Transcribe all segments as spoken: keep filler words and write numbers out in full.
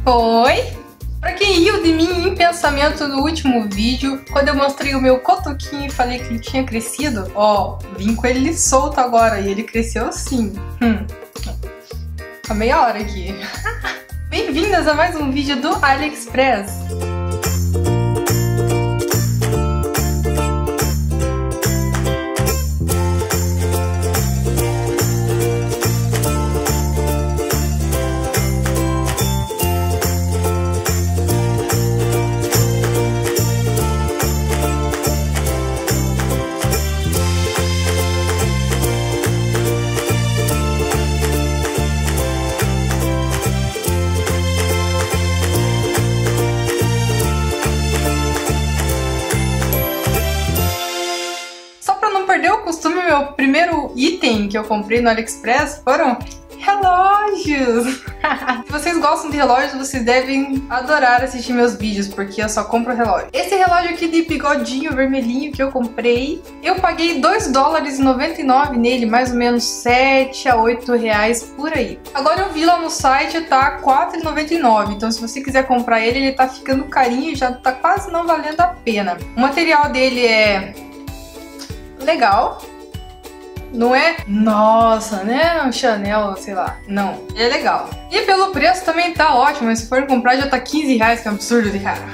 Oi! Pra quem riu de mim em pensamento no último vídeo, quando eu mostrei o meu cotoquinho e falei que ele tinha crescido, ó, vim com ele solto agora e ele cresceu sim. Hum. Tá meia hora aqui. Bem-vindas a mais um vídeo do AliExpress. Perdeu o costume, meu primeiro item que eu comprei no AliExpress foram relógios. Se vocês gostam de relógios, vocês devem adorar assistir meus vídeos, porque eu só compro relógio. Esse relógio aqui de bigodinho vermelhinho que eu comprei, eu paguei dois dólares e noventa e nove nele, mais ou menos sete a oito reais por aí. Agora eu vi lá no site, tá quatro e noventa e nove, então se você quiser comprar ele, ele tá ficando carinho e já tá quase não valendo a pena. O material dele é legal, não é, nossa, né, um Chanel, sei lá, não, ele é legal. E pelo preço também tá ótimo, mas se for comprar já tá quinze reais, que é um absurdo de cara.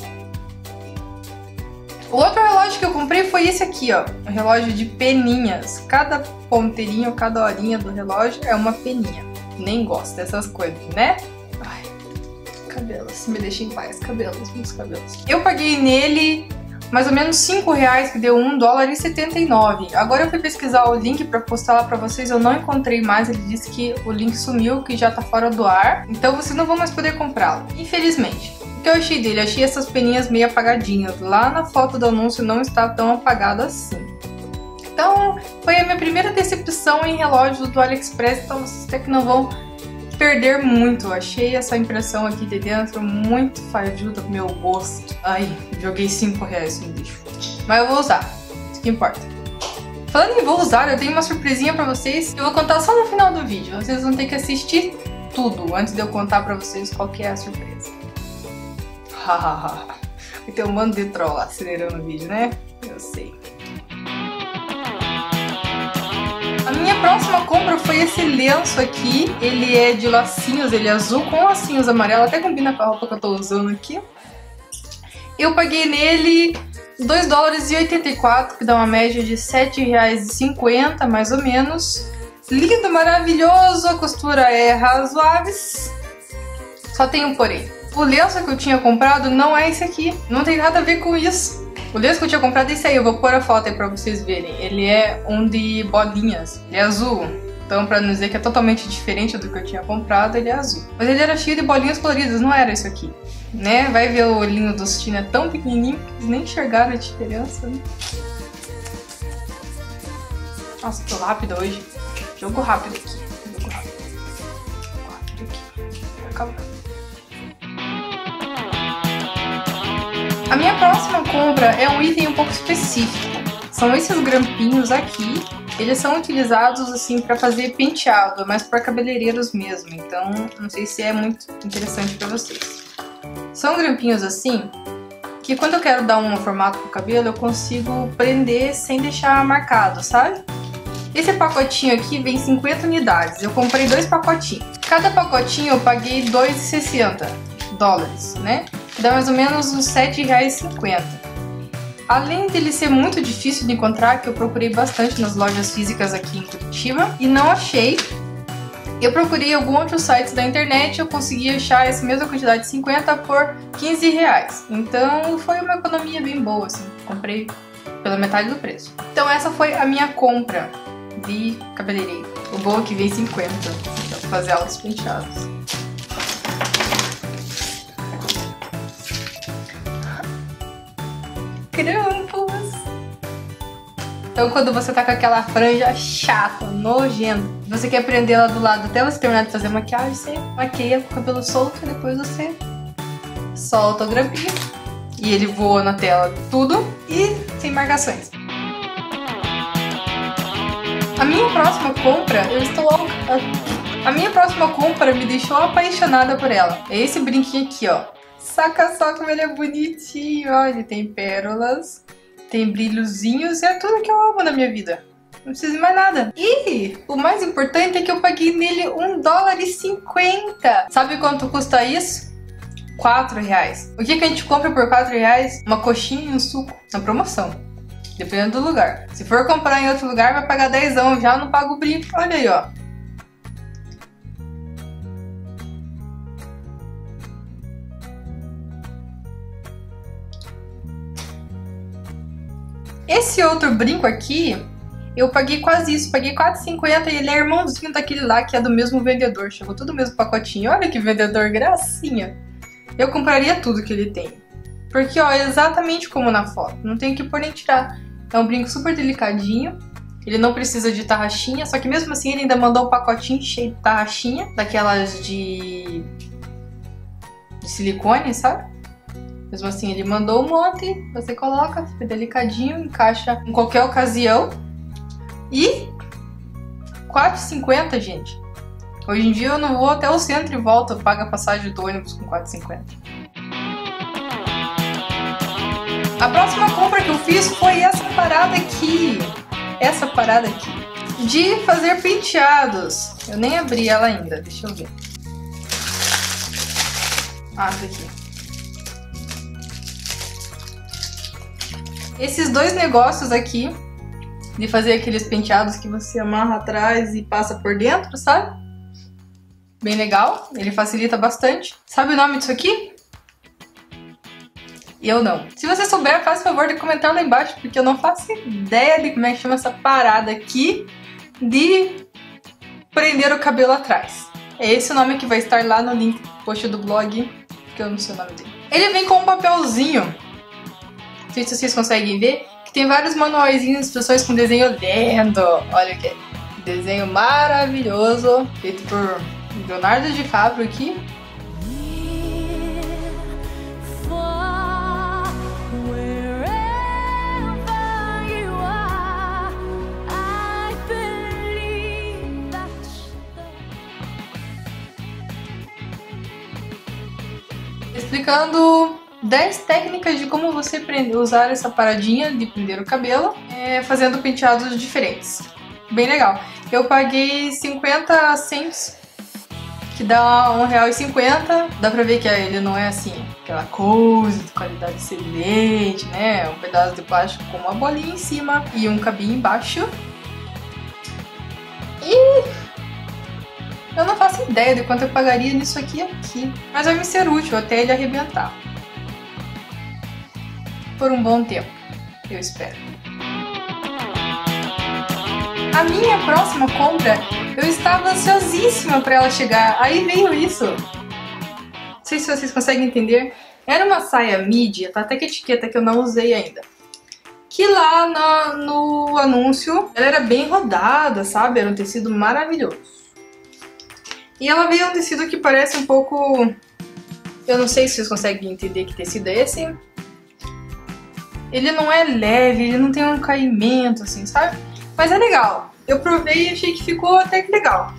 O outro relógio que eu comprei foi esse aqui, ó, um relógio de peninhas. Cada ponteirinho, cada horinha do relógio é uma peninha. Nem gosto dessas coisas, né? Ai, cabelos, me deixa em paz, cabelos, meus cabelos. Eu paguei nele mais ou menos cinco reais, que deu um dólar e setenta e nove. Agora eu fui pesquisar o link pra postar lá pra vocês, eu não encontrei mais, ele disse que o link sumiu, que já tá fora do ar, então vocês não vão mais poder comprá-lo, infelizmente. O que eu achei dele? Eu achei essas peninhas meio apagadinhas, lá na foto do anúncio não está tão apagado assim. Então foi a minha primeira decepção em relógios do AliExpress, então vocês até que não vão perder muito. Eu achei essa impressão aqui de dentro muito fajuda pro meu gosto. Ai, joguei cinco reais no lixo. Mas eu vou usar, isso que importa. Falando em vou usar, eu tenho uma surpresinha pra vocês que eu vou contar só no final do vídeo. Vocês vão ter que assistir tudo antes de eu contar pra vocês qual que é a surpresa. Hahaha. Vai ter um bando de troll acelerando o vídeo, né? Eu sei. A minha próxima compra foi esse lenço aqui, ele é de lacinhos, ele é azul com lacinhos amarelos, até combina com a roupa que eu tô usando aqui. Eu paguei nele dois dólares e oitenta e quatro, que dá uma média de sete reais e cinquenta, mais ou menos. Lindo, maravilhoso, a costura é razoável, só tem um porém. O lenço que eu tinha comprado não é esse aqui, não tem nada a ver com isso. O lenço que eu tinha comprado é esse aí, eu vou pôr a foto aí pra vocês verem. Ele é um de bolinhas, ele é azul. Então, pra não dizer que é totalmente diferente do que eu tinha comprado, ele é azul. Mas ele era cheio de bolinhas coloridas, não era isso aqui, né? Vai ver o olhinho do Tina, é tão pequenininho que eles nem enxergaram a diferença, né? Nossa, tô rápida hoje. Jogo rápido aqui. Jogo rápido. Jogo rápido aqui. Acabou. A minha próxima compra é um item um pouco específico. São esses grampinhos aqui. Eles são utilizados assim para fazer penteado, mas para cabeleireiros mesmo. Então, não sei se é muito interessante para vocês. São grampinhos assim que quando eu quero dar um formato pro cabelo, eu consigo prender sem deixar marcado, sabe? Esse pacotinho aqui vem cinquenta unidades. Eu comprei dois pacotinhos. Cada pacotinho eu paguei dois e sessenta dólares, né? Dá mais ou menos uns sete reais e cinquenta. Além dele ser muito difícil de encontrar, que eu procurei bastante nas lojas físicas aqui em Curitiba e não achei, eu procurei algum outro site da internet e eu consegui achar essa mesma quantidade de cinquenta por quinze reais. Então foi uma economia bem boa, assim, comprei pela metade do preço. Então essa foi a minha compra de cabeleireiro. O bom é que vem cinquenta, dá pra fazer altos penteados. Grampos. Então quando você tá com aquela franja chata, nojenta, você quer prender ela do lado até você terminar de fazer a maquiagem, você maqueia com o cabelo solto e depois você solta o grampinho e ele voa na tela tudo e sem marcações. A minha próxima compra, eu estou louca. A minha próxima compra me deixou apaixonada por ela. É esse brinquinho aqui, ó. Saca só como ele é bonitinho, ó. Ele tem pérolas, tem brilhozinhos e é tudo que eu amo na minha vida. Não preciso de mais nada. E o mais importante é que eu paguei nele um dólar e cinquenta. Sabe quanto custa isso? quatro reais. O que, que a gente compra por quatro reais? Uma coxinha e um suco. Na promoção. Dependendo do lugar. Se for comprar em outro lugar, vai pagar dezão. Já não paga o brinco. Olha aí, ó. Esse outro brinco aqui, eu paguei quase isso, paguei quatro reais e cinquenta centavos e ele é irmãozinho daquele lá que é do mesmo vendedor. Chegou tudo no mesmo pacotinho. Olha que vendedor gracinha. Eu compraria tudo que ele tem. Porque, ó, é exatamente como na foto. Não tem que pôr nem tirar. É um brinco super delicadinho. Ele não precisa de tarraxinha, só que mesmo assim ele ainda mandou um pacotinho cheio de tarraxinha. Daquelas de... de silicone, sabe? Mesmo assim, ele mandou um monte, você coloca, fica delicadinho, encaixa em qualquer ocasião. E quatro reais e cinquenta centavos, gente. Hoje em dia eu não vou até o centro e volto, eu pago a passagem do ônibus com quatro reais e cinquenta centavos. A próxima compra que eu fiz foi essa parada aqui. Essa parada aqui. De fazer penteados. Eu nem abri ela ainda, deixa eu ver. Ah, tá aqui. Esses dois negócios aqui, de fazer aqueles penteados que você amarra atrás e passa por dentro, sabe? Bem legal, ele facilita bastante. Sabe o nome disso aqui? Eu não. Se você souber, faça o favor de comentar lá embaixo, porque eu não faço ideia de como é que chama essa parada aqui de prender o cabelo atrás. É esse o nome que vai estar lá no link do post do blog, que eu não sei o nome dele. Ele vem com um papelzinho. Não sei se vocês conseguem ver, que tem vários manuaizinhos, instruções com desenho lindo. Olha que desenho maravilhoso, feito por Leonardo DiCaprio aqui. Explicando dez técnicas de como você usar essa paradinha de prender o cabelo, é, fazendo penteados diferentes. Bem legal. Eu paguei cinquenta centavos, que dá um real e cinquenta centavos. Dá pra ver que ele não é assim, aquela coisa de qualidade excelente, né? Um pedaço de plástico com uma bolinha em cima e um cabinho embaixo. E eu não faço ideia de quanto eu pagaria nisso aqui aqui. Mas vai me ser útil até ele arrebentar. Por um bom tempo, eu espero. A minha próxima compra, eu estava ansiosíssima para ela chegar. Aí veio isso. Não sei se vocês conseguem entender. Era uma saia midi, tá até que etiqueta que eu não usei ainda. Que lá no, no anúncio, ela era bem rodada, sabe? Era um tecido maravilhoso. E ela veio um tecido que parece um pouco... Eu não sei se vocês conseguem entender que tecido é esse. Ele não é leve, ele não tem um caimento, assim, sabe? Mas é legal. Eu provei e achei que ficou até que legal.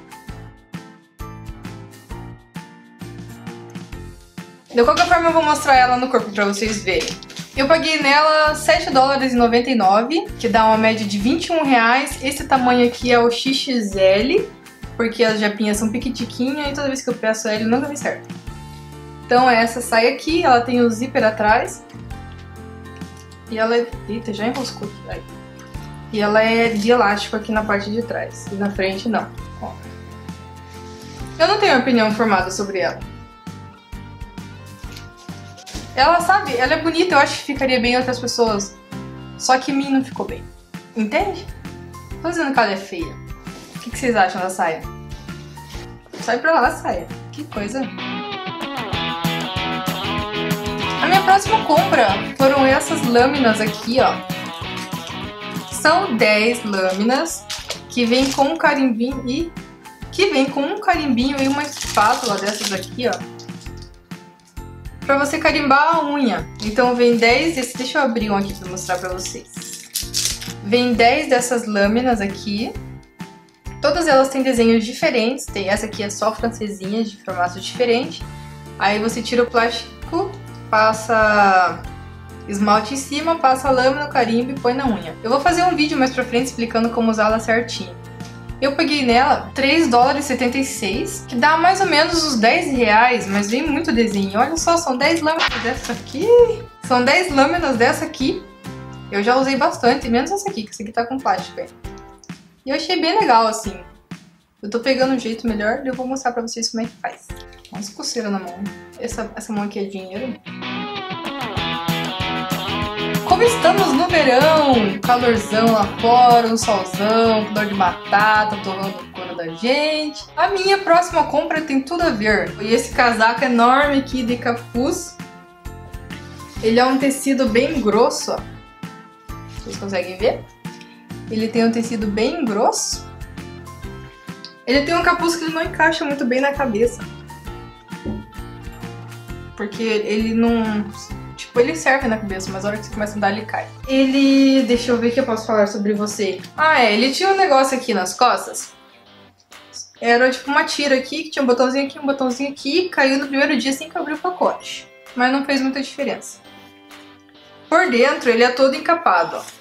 De qualquer forma, eu vou mostrar ela no corpo pra vocês verem. Eu paguei nela sete dólares e noventa e nove centavos, que dá uma média de vinte e um reais. Esse tamanho aqui é o X X L, porque as japinhas são piquitiquinhas e toda vez que eu peço L nunca me certo. Então é essa saia aqui, ela tem o zíper atrás. E ela é... Eita, já enroscou aqui. Aí. E ela é de elástico aqui na parte de trás. E na frente não. Ó. Eu não tenho opinião formada sobre ela. Ela, sabe, ela é bonita, eu acho que ficaria bem em outras pessoas. Só que em mim não ficou bem. Entende? Tô dizendo que ela é feia. O que, que vocês acham da saia? Sai pra lá, saia. Que coisa. A minha próxima compra foram essas lâminas aqui, ó. São dez lâminas que vem com um carimbinho e que vem com um carimbinho e uma espátula dessas aqui, ó, pra você carimbar a unha. Então vem dez, esse, deixa eu abrir um aqui pra mostrar pra vocês. Vem dez dessas lâminas aqui. Todas elas têm desenhos diferentes, tem essa aqui é só francesinhas de formato diferente. Aí você tira o plástico, passa esmalte em cima, passa a lâmina, carimbo e põe na unha. Eu vou fazer um vídeo mais pra frente explicando como usá-la certinho. Eu paguei nela três dólares e setenta e seis, que dá mais ou menos uns dez reais, mas vem muito desenho. Olha só, são dez lâminas dessa aqui. São dez lâminas dessa aqui. Eu já usei bastante, menos essa aqui, que essa aqui tá com plástico aí. E eu achei bem legal, assim. Eu tô pegando um jeito melhor e eu vou mostrar pra vocês como é que faz. Nossa, coceira na mão. Essa, essa mão aqui é dinheiro. Como estamos no verão, calorzão lá fora, um solzão, dor de batata, torrando o couro da gente. A minha próxima compra tem tudo a ver. E esse casaco enorme aqui de capuz. Ele é um tecido bem grosso, ó. Vocês conseguem ver? Ele tem um tecido bem grosso. Ele tem um capuz que ele não encaixa muito bem na cabeça. Porque ele não... Tipo, ele serve na cabeça, mas na hora que você começa a andar, ele cai. Ele... Deixa eu ver o que eu posso falar sobre você. Ah, é. Ele tinha um negócio aqui nas costas. Era tipo uma tira aqui, que tinha um botãozinho aqui, um botãozinho aqui. Caiu no primeiro dia assim que eu abri o pacote. Mas não fez muita diferença. Por dentro, ele é todo encapado, ó.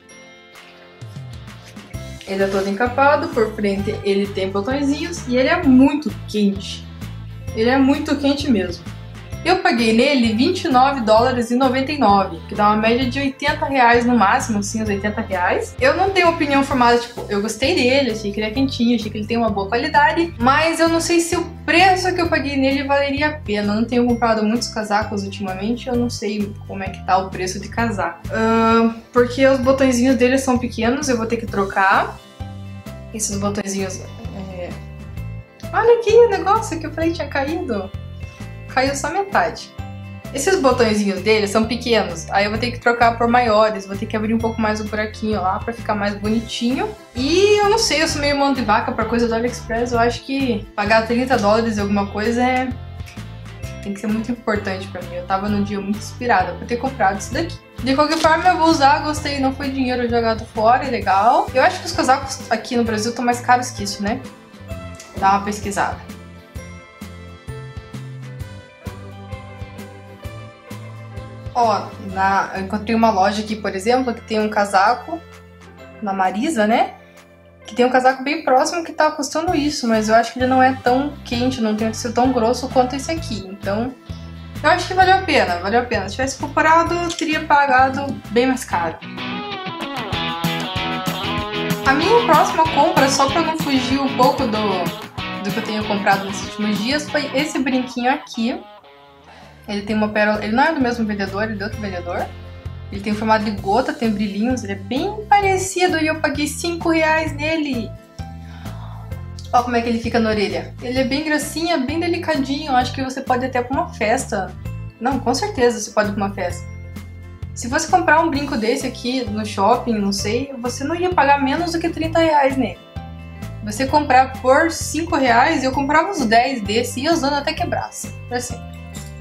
Ele é todo encapado, por frente ele tem botõezinhos e ele é muito quente. Ele é muito quente mesmo. Eu paguei nele vinte e nove dólares e noventa e nove, que dá uma média de oitenta reais no máximo, assim, uns oitenta reais. Eu não tenho opinião formada, tipo, eu gostei dele, achei que ele é quentinho, achei que ele tem uma boa qualidade, mas eu não sei se o preço que eu paguei nele valeria a pena. Eu não tenho comprado muitos casacos ultimamente, eu não sei como é que tá o preço de casaco. Uh, porque os botõezinhos dele são pequenos, eu vou ter que trocar. Esses botõezinhos... É... Olha aqui o negócio que eu falei tinha caído. Caiu só metade. Esses botõezinhos dele são pequenos, aí eu vou ter que trocar por maiores, vou ter que abrir um pouco mais o buraquinho lá pra ficar mais bonitinho. E eu não sei, eu sou meio mão de vaca pra coisa do AliExpress, eu acho que pagar trinta dólares em alguma coisa é... tem que ser muito importante pra mim. Eu tava num dia muito inspirada pra ter comprado isso daqui. De qualquer forma eu vou usar, gostei, não foi dinheiro jogado fora, é legal. Eu acho que os casacos aqui no Brasil estão mais caros que isso, né? Dá uma pesquisada. Ó, na, eu encontrei uma loja aqui, por exemplo, que tem um casaco, na Marisa, né? Que tem um casaco bem próximo que tá custando isso, mas eu acho que ele não é tão quente, não tem que ser tão grosso quanto esse aqui. Então, eu acho que valeu a pena, valeu a pena. Se tivesse comprado, eu teria pagado bem mais caro. A minha próxima compra, só pra não fugir um pouco do, do que eu tenho comprado nesses últimos dias, foi esse brinquinho aqui. Ele tem uma pérola, ele não é do mesmo vendedor, ele é de outro vendedor. Ele tem um formato de gota, tem brilhinhos, ele é bem parecido e eu paguei cinco reais nele. Olha como é que ele fica na orelha. Ele é bem gracinha, bem delicadinho, acho que você pode ir até pra uma festa. Não, com certeza você pode ir pra uma festa. Se você comprar um brinco desse aqui no shopping, não sei, você não ia pagar menos do que trinta reais nele. Você comprar por cinco reais, eu comprava uns dez desse e ia usando até quebrasse, pra sempre.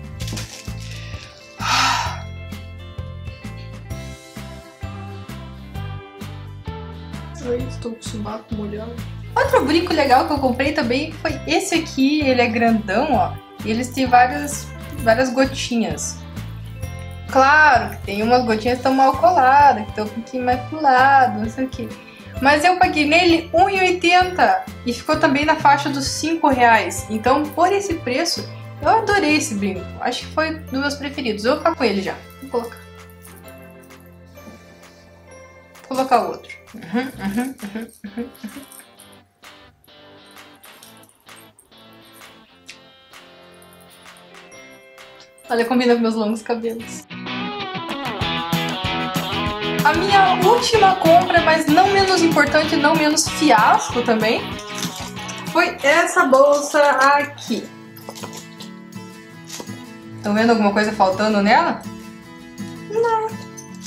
Ai, estou com o subaco molhado. Outro brinco legal que eu comprei também foi esse aqui. Ele é grandão, ó. E eles têm várias, várias gotinhas. Claro que tem umas gotinhas que estão mal coladas, que estão um pouquinho mais pro lado, não sei o que. Mas eu paguei nele um real e oitenta centavos e ficou também na faixa dos cinco reais. Então, por esse preço, eu adorei esse brinco. Acho que foi um dos meus preferidos. Eu vou ficar com ele já. Vou colocar. Vou colocar outro. Uhum, uhum, uhum, uhum, uhum. Olha, combina com meus longos cabelos. A minha última compra, mas não menos importante, não menos fiasco também, foi essa bolsa aqui. Estão vendo alguma coisa faltando nela? Não.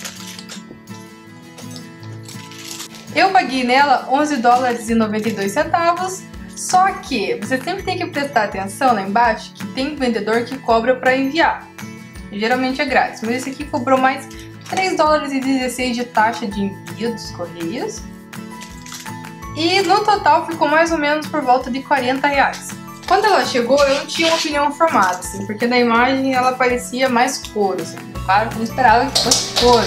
Eu paguei nela onze dólares e noventa e dois centavos, só que você sempre tem que prestar atenção lá embaixo que tem vendedor que cobra para enviar. Geralmente é grátis, mas esse aqui cobrou mais três dólares e dezesseis de taxa de envio dos correios. E no total ficou mais ou menos por volta de quarenta reais. Quando ela chegou, eu não tinha uma opinião formada, assim, porque na imagem ela parecia mais couro, assim. Claro que eu não esperava que fosse couro.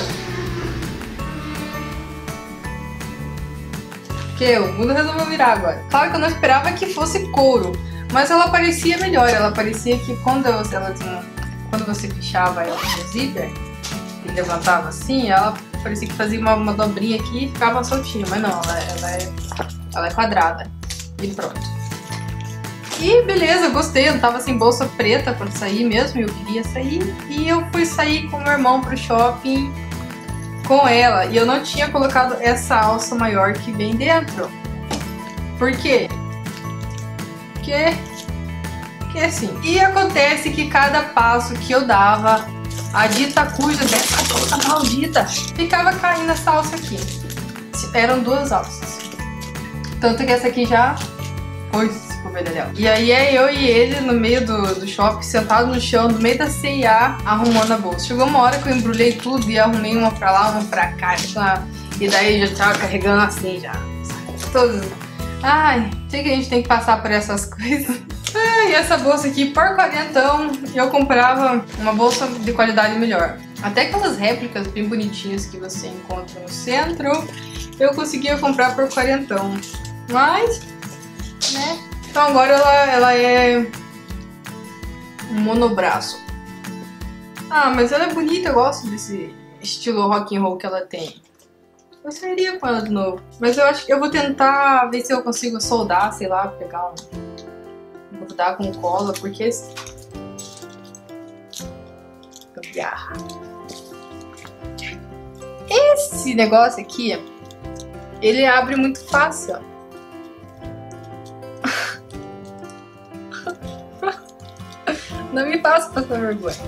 Porque o mundo resolveu virar agora. Claro que eu não esperava que fosse couro, mas ela parecia melhor. Ela parecia que quando, eu, ela tinha, quando você fechava ela no zíper e levantava assim, ela parecia que fazia uma, uma dobrinha aqui e ficava soltinha. Mas não, ela, ela, é, ela é quadrada. E pronto. E beleza, eu gostei. Eu tava sem bolsa preta quando saí mesmo, eu queria sair. E eu fui sair com meu irmão pro shopping com ela. E eu não tinha colocado essa alça maior que vem dentro. Por quê? Porque... Porque assim. E acontece que cada passo que eu dava, a dita cuja dessa bolsa maldita ficava caindo essa alça aqui. Eram duas alças. Tanto que essa aqui já foi... E aí é eu e ele no meio do, do shopping, sentado no chão, no meio da C e A, arrumando a bolsa. Chegou uma hora que eu embrulhei tudo e arrumei uma pra lá, uma pra cá. E daí já tava carregando assim já. Todos. Ai, sei que a gente tem que passar por essas coisas. E essa bolsa aqui, por quarentão, eu comprava uma bolsa de qualidade melhor. Até aquelas réplicas bem bonitinhas que você encontra no centro, eu conseguia comprar por quarentão. Mas, né... Então agora ela, ela é um monobraço. Ah, mas ela é bonita, eu gosto desse estilo rock and roll que ela tem. Eu sairia com ela de novo. Mas eu acho que eu vou tentar ver se eu consigo soldar, sei lá, pegar um... grudar com cola, porque... Esse... Esse negócio aqui, ele abre muito fácil, ó. Não me faça passar vergonha.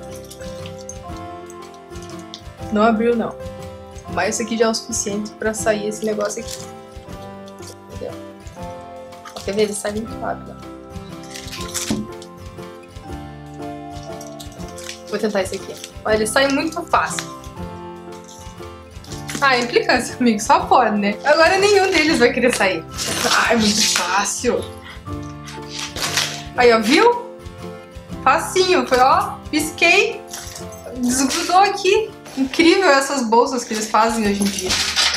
Não abriu, não. Mas isso aqui já é o suficiente pra sair esse negócio aqui. Entendeu? Quer ver? Ele sai muito rápido. Vou tentar esse aqui. Olha, ele sai muito fácil. Ah, implicância, amigo. Só pode, né? Agora nenhum deles vai querer sair. Ah, é muito fácil. Aí, ó, viu? Facinho, foi ó, pisquei, desgrudou aqui. Incrível essas bolsas que eles fazem hoje em dia.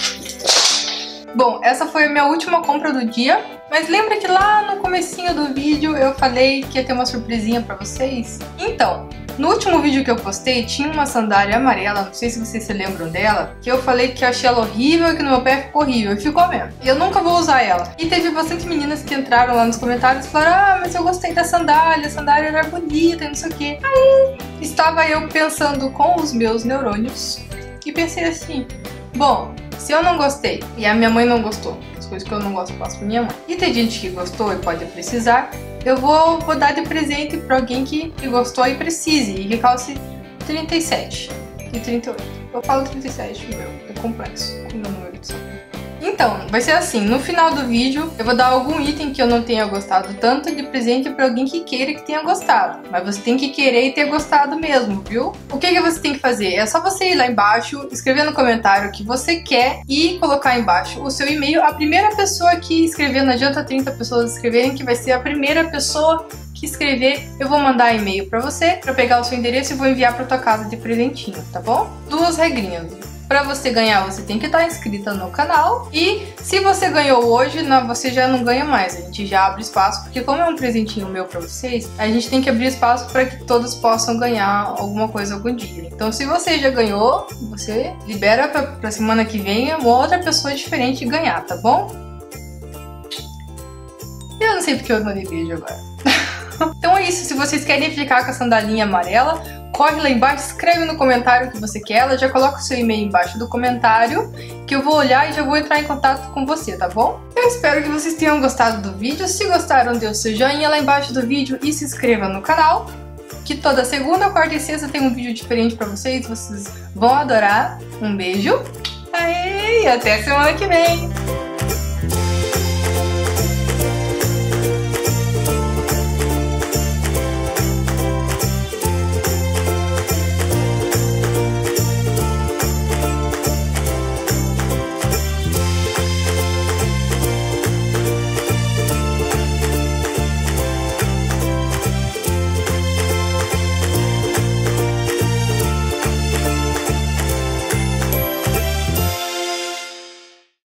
Bom, essa foi a minha última compra do dia. Mas lembra que lá no comecinho do vídeo eu falei que ia ter uma surpresinha pra vocês? Então, no último vídeo que eu postei tinha uma sandália amarela, não sei se vocês se lembram dela, que eu falei que eu achei ela horrível e que no meu pé ficou horrível, e ficou mesmo. E eu nunca vou usar ela. E teve bastante meninas que entraram lá nos comentários e falaram: ah, mas eu gostei da sandália, a sandália era bonita e não sei o que. Aí estava eu pensando com os meus neurônios e pensei assim: bom, se eu não gostei e a minha mãe não gostou, as coisas que eu não gosto eu faço pra minha mãe, e tem gente que gostou e pode precisar, eu vou, vou dar de presente pra alguém que, que gostou e precise, e que calce trinta e sete e trinta e oito. Eu falo trinta e sete, meu, é complexo com o meu número de sangue. Então, vai ser assim, no final do vídeo eu vou dar algum item que eu não tenha gostado tanto de presente pra alguém que queira que tenha gostado. Mas você tem que querer e ter gostado mesmo, viu? O que que você tem que fazer? É só você ir lá embaixo, escrever no comentário o que você quer e colocar embaixo o seu e-mail. A primeira pessoa que escrever, não adianta trinta pessoas escreverem, que vai ser a primeira pessoa que escrever, eu vou mandar e-mail pra você, pra pegar o seu endereço e vou enviar pra tua casa de presentinho, tá bom? Duas regrinhas. Pra você ganhar, você tem que estar inscrita no canal. E se você ganhou hoje, não, você já não ganha mais. A gente já abre espaço, porque como é um presentinho meu pra vocês, a gente tem que abrir espaço para que todos possam ganhar alguma coisa algum dia. Então se você já ganhou, você libera pra, pra semana que vem uma outra pessoa diferente ganhar, tá bom? Eu não sei porque eu não mandei beijo agora. Então é isso, se vocês querem ficar com a sandalinha amarela, corre lá embaixo, escreve no comentário o que você quer, ela já coloca o seu e-mail embaixo do comentário, que eu vou olhar e já vou entrar em contato com você, tá bom? Eu espero que vocês tenham gostado do vídeo. Se gostaram, dê o seu joinha lá embaixo do vídeo e se inscreva no canal, que toda segunda, quarta e sexta tem um vídeo diferente pra vocês, vocês vão adorar. Um beijo, aê, e até semana que vem!